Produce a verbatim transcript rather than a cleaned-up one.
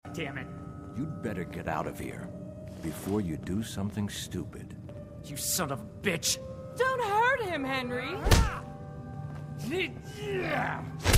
Damn it. You'd better get out of here before you do something stupid. You son of a bitch. Don't hurt him, Henry. Yeah.